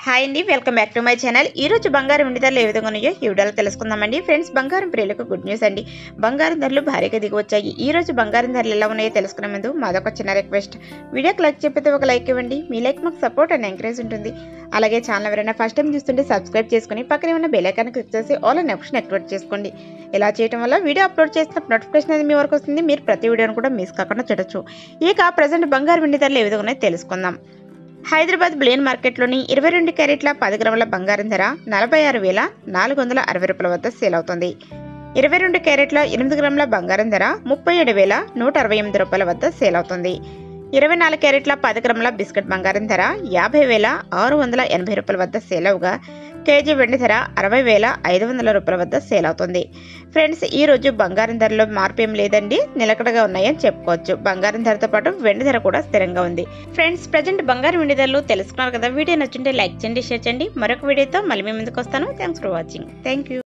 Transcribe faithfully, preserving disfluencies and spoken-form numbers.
Hi అండి, welcome back to my channel. ఈ రోజు బంగారం వెండి ధరలు ఏ విధంగా ఉన్నాయో ఈ వీడియోలో తెలుసుకుందామండి. ఫ్రెండ్స్, బంగారం ప్రియులకు గుడ్ న్యూస్ అండి. బంగారం ధరలు భారీగా దిగి వచ్చాయి. ఈ రోజు బంగారం ధరలు ఎలా ఉన్నాయో తెలుసుకునే ముందు మాదొక చిన్న రిక్వెస్ట్. వీడియోకి లైక్ చెప్పితే ఒక లైక్ ఇవ్వండి. మీ లైక్ మాకు సపోర్ట్ అండ్ ఎంకరేజ్ ఉంటుంది. అలాగే ఛానల్ ఎవరైనా ఫస్ట్ టైం చూస్తుంటే సబ్స్క్రైబ్ చేసుకుని పక్కనే ఉన్న బెల్ ఐకాన్ క్లిక్ చేసి ఆల్ అనే ఆప్షన్ యాక్టివేట్ చేసుకోండి. ఇలా చేయడం వల్ల వీడియో అప్లోడ్ చేసిన నోటిఫికేషన్ అనేది మీ వరకు వస్తుంది. మీరు ప్రతి వీడియోను కూడా మిస్ కాకుండా చూడొచ్చు. ఇక ప్రజెంట్ బంగారం వెండి ధరలు ఏ విధంగా ఉన్నాయో తెలుసుకుందాం. హైదరాబాద్ బులియన్ మార్కెట్లోని ఇరవై రెండు క్యారెట్ల పది గ్రాముల బంగారం ధర నలభై ఆరు వేల నాలుగు వందల అరవై రూపాయల వద్ద సేల్ అవుతుంది. ఇరవై రెండు క్యారెట్ల ఎనిమిది గ్రాముల బంగారం ధర ముప్పై ఏడు వేల నూట అరవై ఎనిమిది రూపాయల వద్ద సేల్ అవుతుంది. ఇరవై నాలుగు క్యారెట్ల పది గ్రాముల బిస్కెట్ బంగారం ధర యాభై వేల ఆరు వందల ఎనభై రూపాయల వద్ద సేల్ అవగా కేజీ వెండి ధర అరవై వేల ఐదు వందల రూపాయల వద్ద సేల్ అవుతుంది. ఫ్రెండ్స్, ఈ రోజు బంగారం ధరలో మార్పు ఏం లేదండి, నిలకడగా ఉన్నాయని చెప్పుకోవచ్చు. బంగారం ధరతో పాటు వెండి ధర కూడా స్థిరంగా ఉంది. ఫ్రెండ్స్, ప్రజెంట్ బంగారం వెండి ధరలు తెలుసుకున్నారు కదా. వీడియో నచ్చుంటే లైక్ చేయండి, షేర్ చేయండి. మరొక వీడియోతో మళ్ళీ మీ ముందుకు వస్తాను. Thanks for watching. Thank you.